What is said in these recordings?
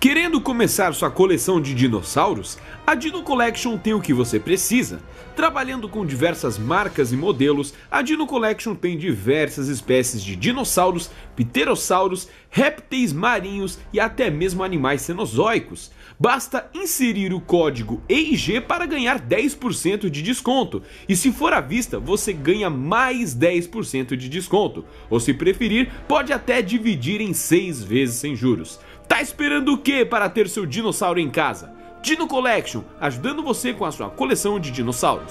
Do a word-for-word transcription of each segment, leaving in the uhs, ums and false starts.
Querendo começar sua coleção de dinossauros? A Dino Collection tem o que você precisa. Trabalhando com diversas marcas e modelos, a Dino Collection tem diversas espécies de dinossauros, pterossauros, répteis marinhos e até mesmo animais cenozoicos. Basta inserir o código E I G para ganhar dez por cento de desconto, e se for à vista você ganha mais dez por cento de desconto, ou se preferir pode até dividir em seis vezes sem juros. Tá esperando o que para ter seu dinossauro em casa? Dino Collection, ajudando você com a sua coleção de dinossauros.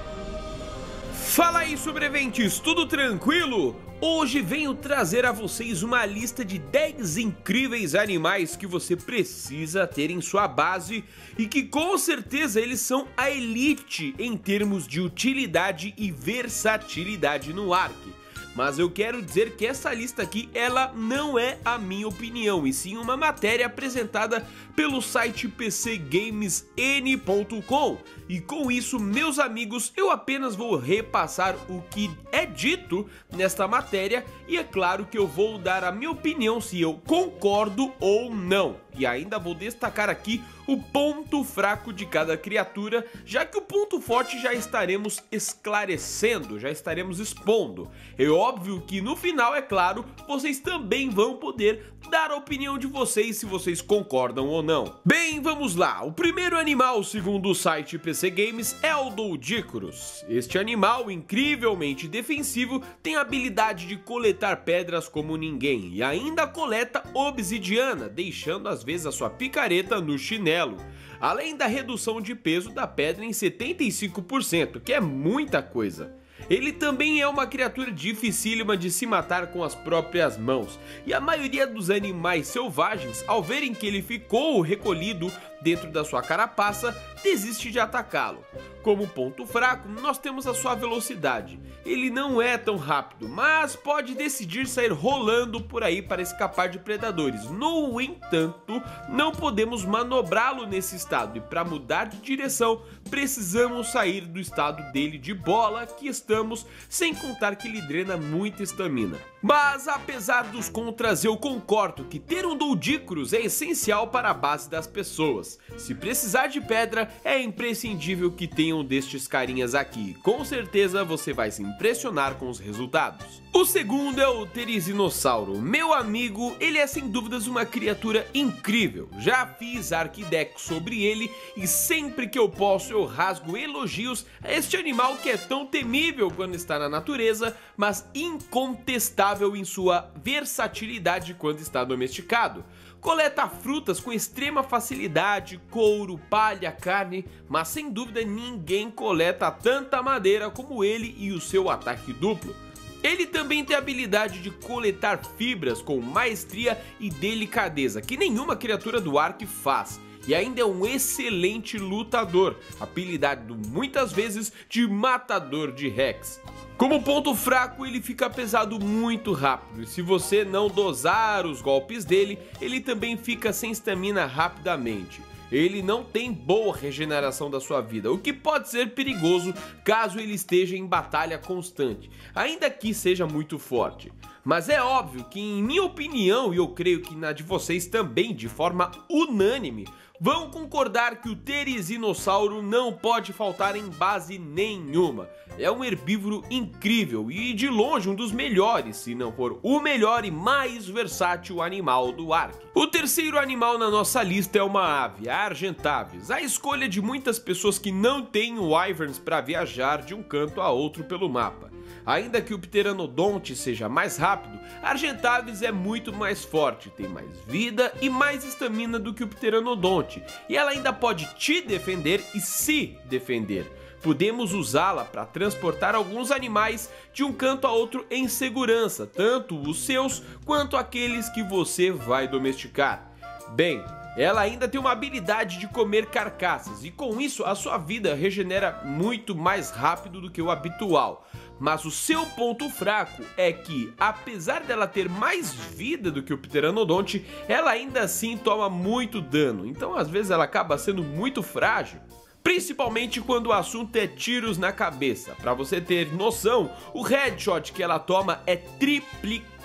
Fala aí, sobreviventes, tudo tranquilo? Hoje venho trazer a vocês uma lista de dez incríveis animais que você precisa ter em sua base e que com certeza eles são a elite em termos de utilidade e versatilidade no Ark. Mas eu quero dizer que essa lista aqui, ela não é a minha opinião, e sim uma matéria apresentada pelo site P C Games N ponto com. E com isso, meus amigos, eu apenas vou repassar o que é dito nesta matéria, e é claro que eu vou dar a minha opinião se eu concordo ou não. E ainda vou destacar aqui o ponto fraco de cada criatura, já que o ponto forte já estaremos esclarecendo, já estaremos expondo. É óbvio que no final, é claro, vocês também vão poder dar a opinião de vocês se vocês concordam ou não. Bem, vamos lá. O primeiro animal, segundo o site P C Games, é o Doedicurus. Este animal, incrivelmente defensivo, tem a habilidade de coletar pedras como ninguém e ainda coleta obsidiana, deixando às vezes a sua picareta no chinelo. Além da redução de peso da pedra em setenta e cinco por cento, que é muita coisa. Ele também é uma criatura dificílima de se matar com as próprias mãos, e a maioria dos animais selvagens, ao verem que ele ficou recolhido dentro da sua carapaça, desiste de atacá-lo. Como ponto fraco, nós temos a sua velocidade. Ele não é tão rápido, mas pode decidir sair rolando por aí para escapar de predadores. No entanto, não podemos manobrá-lo nesse estado, e para mudar de direção, precisamos sair do estado dele de bola que estamos, sem contar que ele drena muita estamina. Mas apesar dos contras, eu concordo que ter um Doedicurus é essencial para a base das pessoas. Se precisar de pedra, é imprescindível que tenham destes carinhas aqui. Com certeza você vai se impressionar com os resultados. O segundo é o Therizinosauro. Meu amigo, ele é sem dúvidas uma criatura incrível. Já fiz Arquidex sobre ele e sempre que eu posso eu rasgo elogios a este animal que é tão temível quando está na natureza, mas incontestável em sua versatilidade quando está domesticado. Coleta frutas com extrema facilidade, couro, palha, carne, mas sem dúvida ninguém coleta tanta madeira como ele e o seu ataque duplo. Ele também tem a habilidade de coletar fibras com maestria e delicadeza, que nenhuma criatura do Ark faz. E ainda é um excelente lutador, apelidado muitas vezes de matador de Rex. Como ponto fraco, ele fica pesado muito rápido, e se você não dosar os golpes dele, ele também fica sem estamina rapidamente. Ele não tem boa regeneração da sua vida, o que pode ser perigoso caso ele esteja em batalha constante, ainda que seja muito forte. Mas é óbvio que, em minha opinião, e eu creio que na de vocês também, de forma unânime, vão concordar que o Therizinosauro não pode faltar em base nenhuma. É um herbívoro incrível e de longe um dos melhores, se não for o melhor e mais versátil animal do Ark. O terceiro animal na nossa lista é uma ave, a Argentavis, a escolha de muitas pessoas que não têm o Wyverns para viajar de um canto a outro pelo mapa. Ainda que o Pteranodonte seja mais rápido, a Argentavis é muito mais forte, tem mais vida e mais estamina do que o Pteranodonte, e ela ainda pode te defender e se defender. Podemos usá-la para transportar alguns animais de um canto a outro em segurança, tanto os seus quanto aqueles que você vai domesticar. Bem, ela ainda tem uma habilidade de comer carcaças, e com isso a sua vida regenera muito mais rápido do que o habitual. Mas o seu ponto fraco é que, apesar dela ter mais vida do que o Pteranodonte, ela ainda assim toma muito dano, então às vezes ela acaba sendo muito frágil. Principalmente quando o assunto é tiros na cabeça. Para você ter noção, o headshot que ela toma é triplicado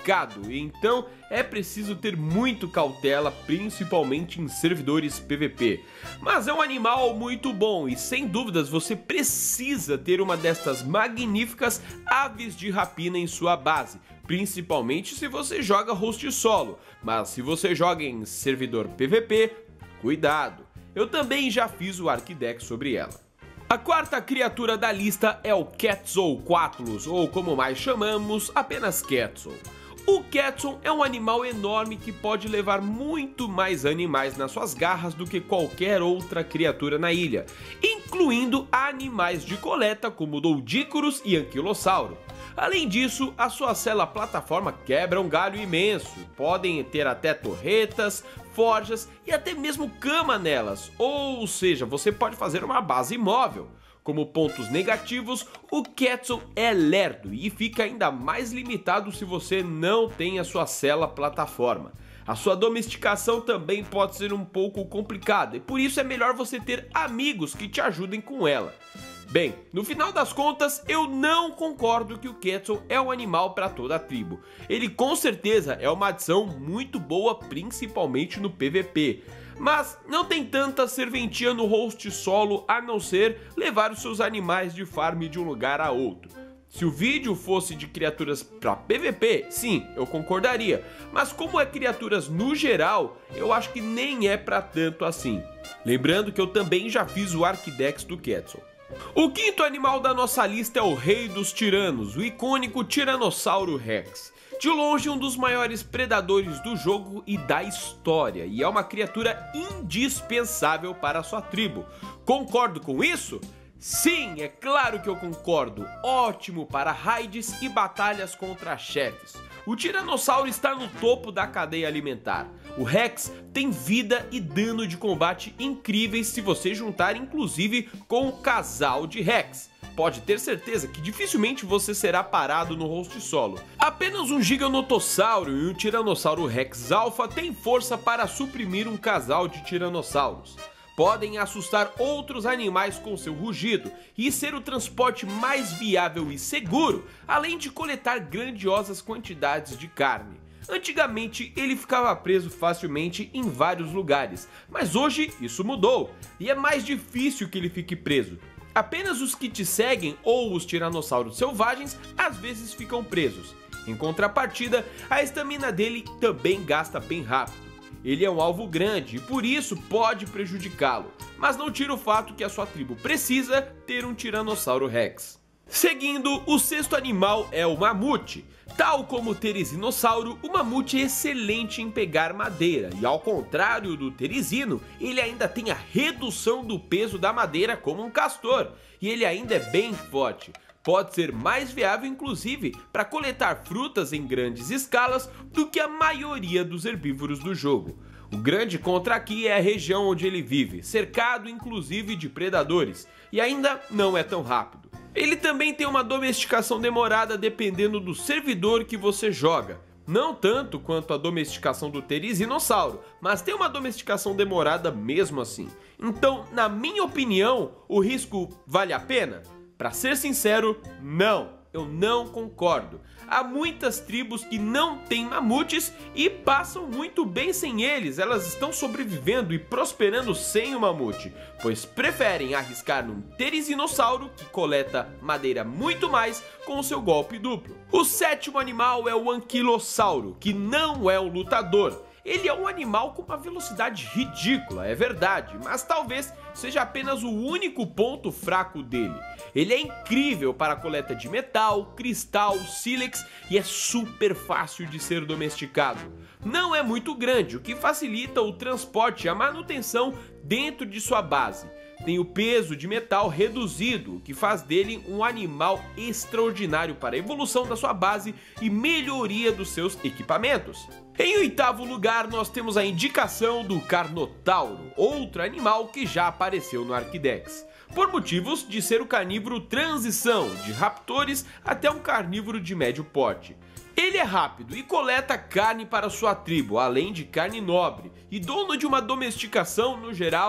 complicado, então é preciso ter muito cautela, principalmente em servidores P V P. Mas é um animal muito bom e sem dúvidas você precisa ter uma destas magníficas aves de rapina em sua base, principalmente se você joga host solo, mas se você joga em servidor P V P, cuidado. Eu também já fiz o Arquidex sobre ela. A quarta criatura da lista é o Quetzalcoatlus, ou como mais chamamos, apenas Quetzal. O Quetzal é um animal enorme que pode levar muito mais animais nas suas garras do que qualquer outra criatura na ilha, incluindo animais de coleta como Doedicurus e Anquilossauro. Além disso, a sua cela plataforma quebra um galho imenso, podem ter até torretas, forjas e até mesmo cama nelas, ou seja, você pode fazer uma base móvel. Como pontos negativos, o Quetzal é lerdo e fica ainda mais limitado se você não tem a sua cela plataforma. A sua domesticação também pode ser um pouco complicada e por isso é melhor você ter amigos que te ajudem com ela. Bem, no final das contas, eu não concordo que o Quetzal é um animal para toda a tribo. Ele com certeza é uma adição muito boa, principalmente no P V P. Mas não tem tanta serventia no host solo a não ser levar os seus animais de farm de um lugar a outro. Se o vídeo fosse de criaturas para P V P, sim, eu concordaria. Mas como é criaturas no geral, eu acho que nem é para tanto assim. Lembrando que eu também já fiz o Arquidex do Quetzal. O quinto animal da nossa lista é o rei dos tiranos, o icônico Tiranossauro Rex. De longe um dos maiores predadores do jogo e da história, e é uma criatura indispensável para a sua tribo. Concordo com isso? Sim, é claro que eu concordo. Ótimo para raids e batalhas contra chefes. O Tiranossauro está no topo da cadeia alimentar. O Rex tem vida e dano de combate incríveis se você juntar inclusive com o casal de Rex. Pode ter certeza que dificilmente você será parado no host solo. Apenas um Giganotossauro e um Tiranossauro Rex Alpha têm força para suprimir um casal de tiranossauros. Podem assustar outros animais com seu rugido e ser o transporte mais viável e seguro, além de coletar grandiosas quantidades de carne. Antigamente ele ficava preso facilmente em vários lugares, mas hoje isso mudou e é mais difícil que ele fique preso. Apenas os que te seguem ou os tiranossauros selvagens às vezes ficam presos. Em contrapartida, a estamina dele também gasta bem rápido. Ele é um alvo grande e por isso pode prejudicá-lo, mas não tira o fato que a sua tribo precisa ter um Tiranossauro Rex. Seguindo, o sexto animal é o mamute. Tal como o Teresinossauro, o mamute é excelente em pegar madeira e ao contrário do teresino, ele ainda tem a redução do peso da madeira como um castor e ele ainda é bem forte. Pode ser mais viável inclusive para coletar frutas em grandes escalas do que a maioria dos herbívoros do jogo. O grande contra aqui é a região onde ele vive, cercado inclusive de predadores, e ainda não é tão rápido. Ele também tem uma domesticação demorada dependendo do servidor que você joga. Não tanto quanto a domesticação do Teresinossauro, mas tem uma domesticação demorada mesmo assim. Então, na minha opinião, o risco vale a pena? Para ser sincero, não, eu não concordo. Há muitas tribos que não têm mamutes e passam muito bem sem eles, elas estão sobrevivendo e prosperando sem o mamute, pois preferem arriscar num Teresinossauro que coleta madeira muito mais com o seu golpe duplo. O sétimo animal é o Anquilossauro, que não é um lutador. Ele é um animal com uma velocidade ridícula, é verdade, mas talvez seja apenas o único ponto fraco dele. Ele é incrível para a coleta de metal, cristal, sílex e é super fácil de ser domesticado. Não é muito grande, o que facilita o transporte e a manutenção dentro de sua base. Tem o peso de metal reduzido, o que faz dele um animal extraordinário para a evolução da sua base e melhoria dos seus equipamentos. Em oitavo lugar, nós temos a indicação do Carnotauro, outro animal que já apareceu no Arquidex, por motivos de ser o carnívoro transição de raptores até um carnívoro de médio porte. Ele é rápido e coleta carne para sua tribo, além de carne nobre, e dono de uma domesticação, no geral,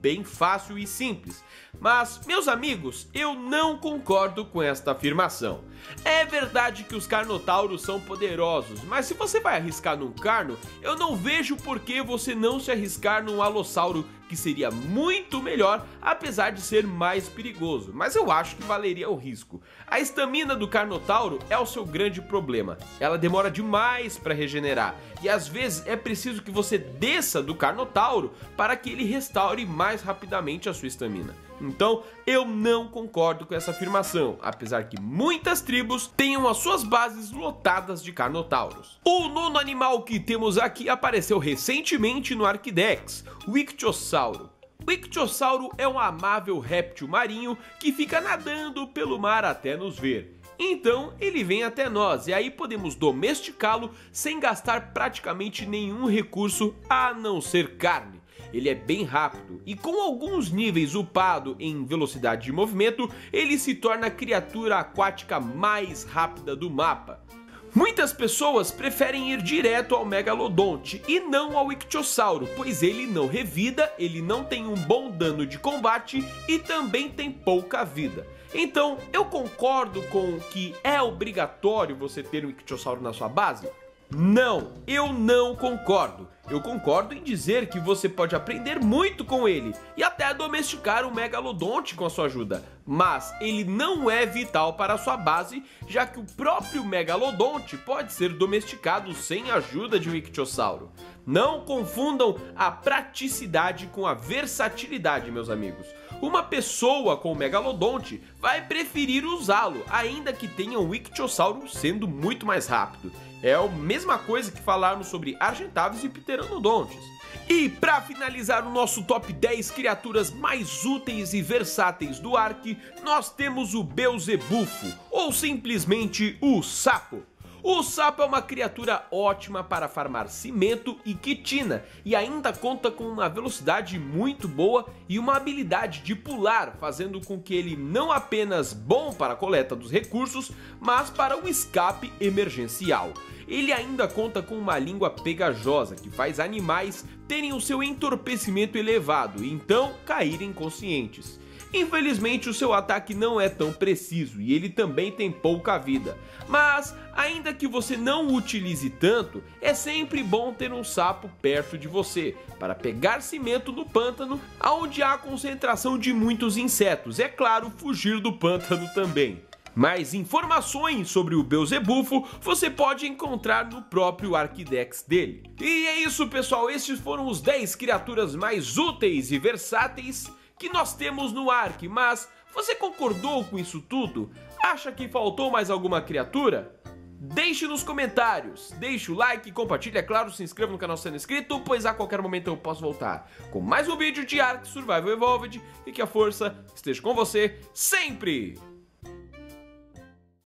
bem fácil e simples. Mas, meus amigos, eu não concordo com esta afirmação. É verdade que os Carnotauros são poderosos, mas se você vai arriscar num Carno, eu não vejo por que você não se arriscar num Alossauro, que seria muito melhor, apesar de ser mais perigoso, mas eu acho que valeria o risco. A estamina do Carnotauro é o seu grande problema, ela demora demais para regenerar, e às vezes é preciso que você desça do Carnotauro para que ele restaure mais rapidamente a sua estamina. Então, eu não concordo com essa afirmação, apesar que muitas tribos tenham as suas bases lotadas de Carnotauros. O nono animal que temos aqui apareceu recentemente no Arquidex, o Ictiosauro. O Ictiosauro é um amável réptil marinho que fica nadando pelo mar até nos ver. Então ele vem até nós e aí podemos domesticá-lo sem gastar praticamente nenhum recurso a não ser carne. Ele é bem rápido e com alguns níveis upado em velocidade de movimento, ele se torna a criatura aquática mais rápida do mapa. Muitas pessoas preferem ir direto ao Megalodonte e não ao Ictiosauro, pois ele não revida, ele não tem um bom dano de combate e também tem pouca vida. Então, eu concordo com que é obrigatório você ter um Ictiosauro na sua base? Não, eu não concordo. Eu concordo em dizer que você pode aprender muito com ele e até domesticar o Megalodonte com a sua ajuda, mas ele não é vital para a sua base, já que o próprio Megalodonte pode ser domesticado sem a ajuda de um Ictiosauro. Não confundam a praticidade com a versatilidade, meus amigos. Uma pessoa com o Megalodonte vai preferir usá-lo, ainda que tenha um Ictiosauro sendo muito mais rápido. É a mesma coisa que falarmos sobre Argentavis e Pteranodontes. E para finalizar o nosso top dez criaturas mais úteis e versáteis do Ark, nós temos o Beelzebufo, ou simplesmente o Sapo. O sapo é uma criatura ótima para farmar cimento e quitina e ainda conta com uma velocidade muito boa e uma habilidade de pular, fazendo com que ele não apenas bom para a coleta dos recursos, mas para o escape emergencial. Ele ainda conta com uma língua pegajosa que faz animais terem o seu entorpecimento elevado e então caírem inconscientes. Infelizmente o seu ataque não é tão preciso e ele também tem pouca vida, mas ainda que você não o utilize tanto, é sempre bom ter um sapo perto de você, para pegar cimento no pântano, onde há concentração de muitos insetos, é claro, fugir do pântano também. Mais informações sobre o Beelzebufo você pode encontrar no próprio Arquidex dele. E é isso, pessoal, esses foram os dez criaturas mais úteis e versáteis que nós temos no Ark, mas você concordou com isso tudo? Acha que faltou mais alguma criatura? Deixe nos comentários, deixe o like, compartilhe, é claro, se inscreva no canal sendo inscrito, pois a qualquer momento eu posso voltar com mais um vídeo de Ark Survival Evolved e que a força esteja com você sempre!